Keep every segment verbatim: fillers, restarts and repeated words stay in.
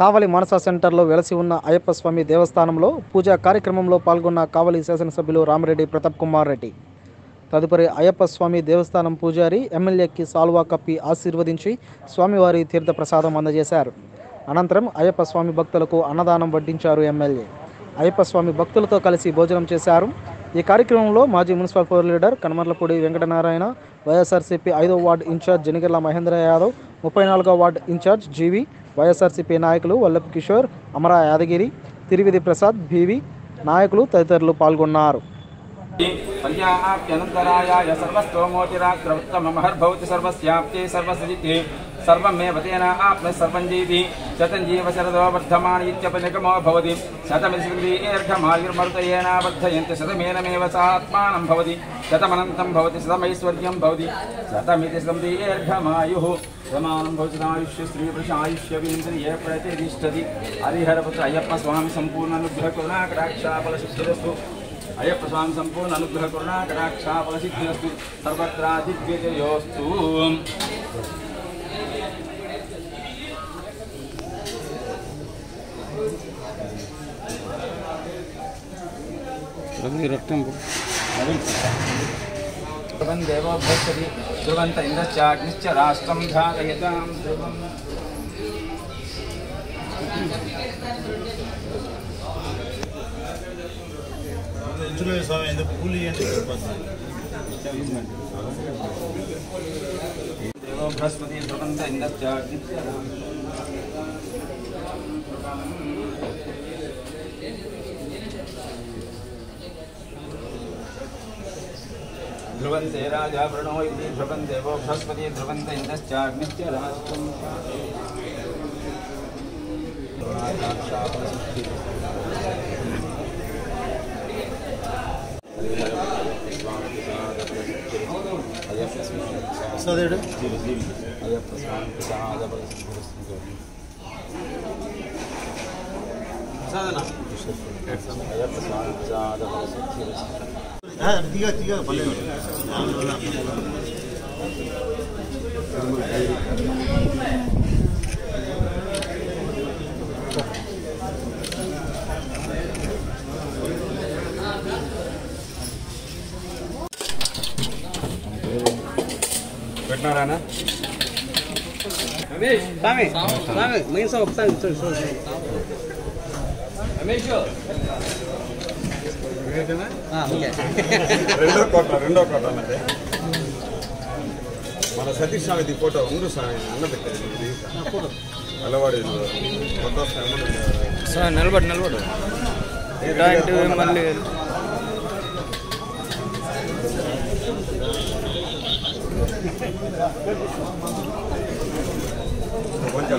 కావలి మానస సెంటర్లో వెలసి ఉన్న అయ్యప్ప స్వామి దేవస్థానంలో పూజా కార్యక్రమంలో పాల్గొన్న కావలి శాసనసభ్యులు రామిరెడ్డి ప్రతాప్ కుమార్ రెడ్డి. తదుపరి అయ్యప్ప స్వామి దేవస్థానం పూజారి ఎమ్మెల్యేకి సాల్వా కప్పి ఆశీర్వదించి స్వామివారి తీర్థ ప్రసాదం అందజేశారు. అనంతరం అయ్యప్ప స్వామి భక్తులకు అన్నదానం వడ్డించారు ఎమ్మెల్యే. అయ్యప్ప స్వామి భక్తులతో కలిసి భోజనం చేశారు. ఈ కార్యక్రమంలో మాజీ municipal floor leader Kanamarlapudi Venkatanarayana, YSRCP ఐదో వార్డు ఇన్ఛార్జ్ జనిగర్ల మహేంద్ర యాదవ్, ముప్పై నాలుగో వార్డు ఇన్ఛార్జ్ జీవి, వైఎస్ఆర్సీపీ నాయకులు వల్లభ్ కిషోర్, అమరా యాదగిరి, తిరివిది ప్రసాద్, భీవి నాయకులు తదితరులు పాల్గొన్నారు. सर्वमेव तेन आत्म सर्वं जीवि शतं जीव शरदो वर्धमान इत्यपनिगमो भवति शतमिदीर्घमायुर्मरुतयेन वर्धयन्ति शतमेनमेव स आत्मानं भवति शतमनन्तं भवति शतमैश्वर्यं भवति शतमिति शतं दीर्घमायुः प्रमाणं भवति आयुष्य स्त्रीपुरुषायुष्यवीन्द्रिये प्रतिष्ठति. हरिहरपुत्र अय्यप्प स्वामी सम्पूर्ण अनुग्रह करुणाकटाक्षाफलसिद्धिरस्तु. अय्यप्प स्वामी सम्पूर्ण अनुग्रह करुणाकटाक्षाफलसिद्धिरस्तु. सर्वत्राधिविजयोस्तु. ध्रुवं देवो भवति ध्रुवन्त इन्द्रश्चाग्निश्च राष्ट्रं धारयतां ध्रुवम्. देवो बृहस्पति ध्रुवन्त इन्द्रश्चाग्निश्च ध्रुवन्ते राजा वृणो इति ध्रुवं देवो बृहस्पति ध्रुवन्त इन्द्रश्चाग्निश्च राष्ट्रं tiga tiga boleh. Benar ana? Ramesh, Sami, Sami, main sama Sami, sorry, sorry. Ramesh. రెండో కోట రెండో కోట అన్నది మన సతీష్ స్వామి ఫోటో ఉండు స్వామి అన్న పెట్టారు అలవాడు నిలబడి నిలబడు మళ్ళీ కొంచెం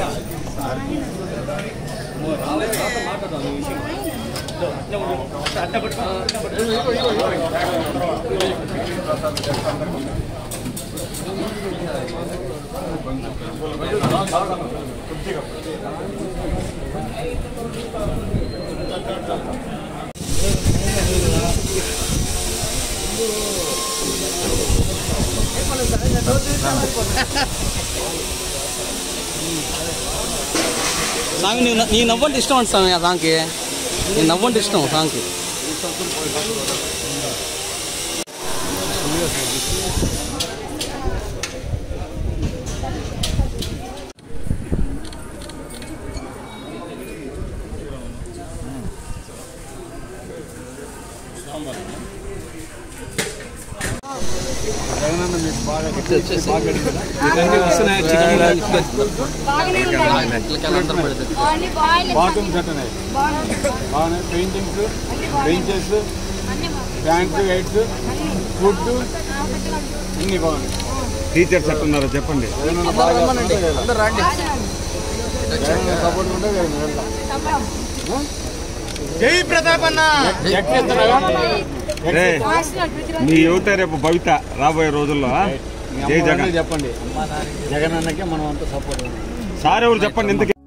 సాంగ్ నీ నవ్వంటే ఇష్టం అండి స్వామి. ఆ సాంగ్కి నీ నవ్వంటే ఇష్టం సాంగ్కి. జగనన్న మీకు బాగా బాత్రూమ్ సెట్ ఉన్నాయి బాగున్నాయి. Paintings, benches, fans, lights, food అన్ని బాగున్నాయి. టీచర్స్ ఎట్టున్నారో చెప్పండి. సపోర్ట్ ఉంటే జై ప్రతాప్ అన్న. మీ యువత రేపు భవిత రాబోయే రోజుల్లో జై జగన్ చెప్పండి. జగన్ అన్నకే మనం అంతా సపోర్ట్. సార్ ఎవరు చెప్పండి ఎందుకు